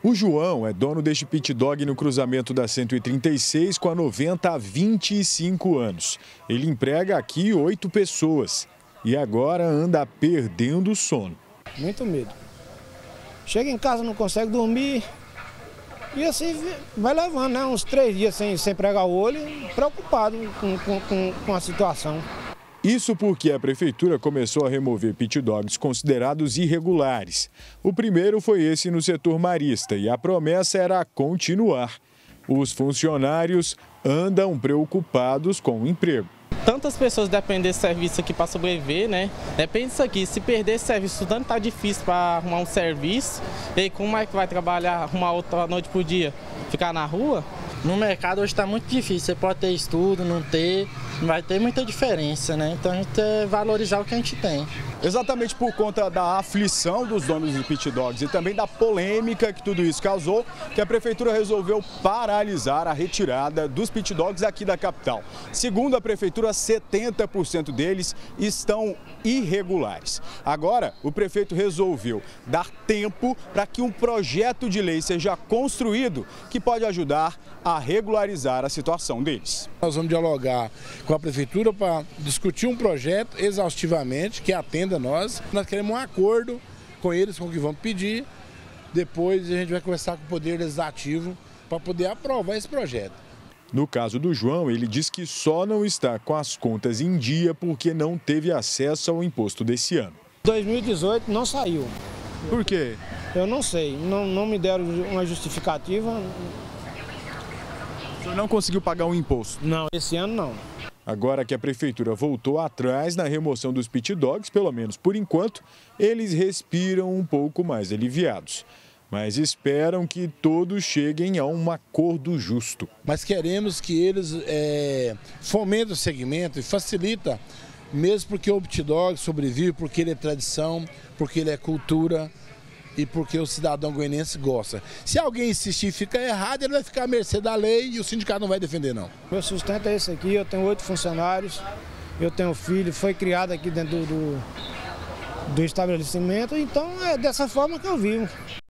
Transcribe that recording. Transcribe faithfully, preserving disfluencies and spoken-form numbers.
O João é dono deste pit dog no cruzamento da cento e trinta e seis com a noventa há vinte e cinco anos. Ele emprega aqui oito pessoas e agora anda perdendo o sono. Muito medo. Chega em casa, não consegue dormir e assim vai levando, né? Uns três dias sem, sem pregar o olho, preocupado com, com, com, com a situação. Isso porque a prefeitura começou a remover pit dogs considerados irregulares. O primeiro foi esse no setor marista e a promessa era continuar. Os funcionários andam preocupados com o emprego. Tantas pessoas dependem desse serviço aqui para sobreviver, né? Depende disso aqui. Se perder esse serviço, tanto tá difícil para arrumar um serviço. E aí, como é que vai trabalhar, arrumar outra noite por dia? Ficar na rua? No mercado hoje está muito difícil. Você pode ter estudo, não ter, não vai ter muita diferença, né? Então a gente tem que valorizar o que a gente tem. Exatamente por conta da aflição dos donos de pit dogs e também da polêmica que tudo isso causou, que a prefeitura resolveu paralisar a retirada dos pit dogs aqui da capital. Segundo a prefeitura, setenta por cento deles estão irregulares. Agora, o prefeito resolveu dar tempo para que um projeto de lei seja construído que pode ajudar a regularizar a situação deles. Nós vamos dialogar com a prefeitura para discutir um projeto exaustivamente que atenda a nós. Nós queremos um acordo com eles, com o que vamos pedir. Depois a gente vai conversar com o Poder Legislativo para poder aprovar esse projeto. No caso do João, ele diz que só não está com as contas em dia porque não teve acesso ao imposto desse ano. dois mil e dezoito não saiu. Por quê? Eu não sei, não, não me deram uma justificativa. O senhor não conseguiu pagar o imposto? Não, esse ano não. Agora que a prefeitura voltou atrás na remoção dos pit dogs, pelo menos por enquanto, eles respiram um pouco mais aliviados. Mas esperam que todos cheguem a um acordo justo. Mas queremos que eles é, fomentem o segmento e facilitem, mesmo porque o pit dog sobrevive, porque ele é tradição, porque ele é cultura e porque o cidadão goianense gosta. Se alguém insistir e ficar errado, ele vai ficar à mercê da lei e o sindicato não vai defender, não. Meu sustento é esse aqui, eu tenho oito funcionários, eu tenho filho, foi criado aqui dentro do, do, do estabelecimento, então é dessa forma que eu vivo.